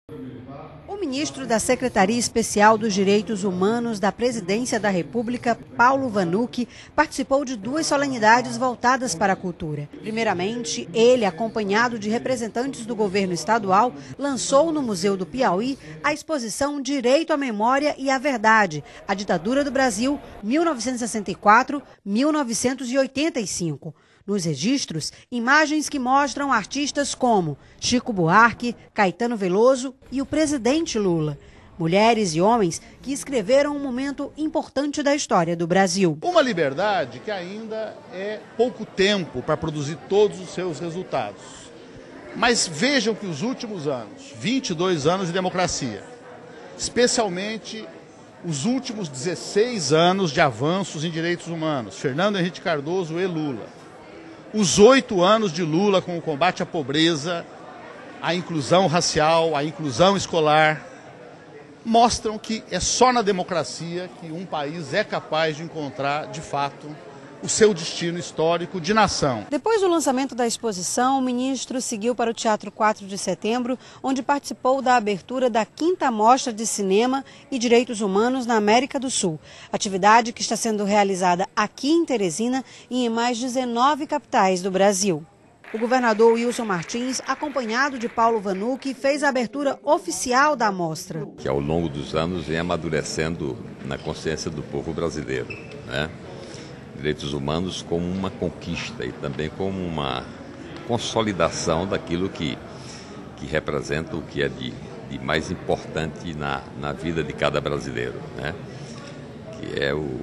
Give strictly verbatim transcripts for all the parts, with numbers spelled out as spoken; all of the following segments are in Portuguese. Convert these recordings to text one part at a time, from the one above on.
O ministro da Secretaria Especial dos Direitos Humanos da Presidência da República, Paulo Vanuc, participou de duas solenidades voltadas para a cultura. Primeiramente, ele, acompanhado de representantes do governo estadual, lançou no Museu do Piauí a exposição Direito à Memória e à Verdade, a Ditadura do Brasil, mil novecentos e sessenta e quatro a mil novecentos e oitenta e cinco. Nos registros, imagens que mostram artistas como Chico Buarque, Caetano Veloso e o presidente Lula. Mulheres e homens que escreveram um momento importante da história do Brasil. Uma liberdade que ainda é pouco tempo para produzir todos os seus resultados. Mas vejam que os últimos anos, vinte e dois anos de democracia, especialmente os últimos dezesseis anos de avanços em direitos humanos, Fernando Henrique Cardoso e Lula, os oito anos de Lula com o combate à pobreza, a inclusão racial, a inclusão escolar, mostram que é só na democracia que um país é capaz de encontrar, de fato, o seu destino histórico de nação. Depois do lançamento da exposição, o ministro seguiu para o Teatro quatro de Setembro, onde participou da abertura da quinta Mostra de Cinema e Direitos Humanos na América do Sul. Atividade que está sendo realizada aqui em Teresina e em mais dezenove capitais do Brasil. O governador Wilson Martins, acompanhado de Paulo Vanuc, fez a abertura oficial da mostra. Que ao longo dos anos vem amadurecendo na consciência do povo brasileiro, né? Direitos humanos como uma conquista e também como uma consolidação daquilo que, que representa o que é de, de mais importante na, na vida de cada brasileiro, né? Que é o,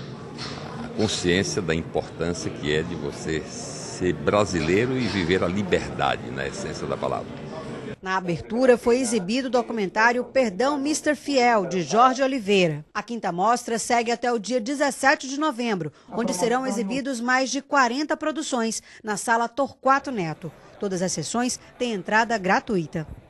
a consciência da importância que é de você ser brasileiro e viver a liberdade, na essência da palavra. Na abertura foi exibido o documentário Perdão, mister Fiel, de Jorge Oliveira. A quinta mostra segue até o dia dezessete de novembro, onde serão exibidos mais de quarenta produções na Sala Torquato Neto. Todas as sessões têm entrada gratuita.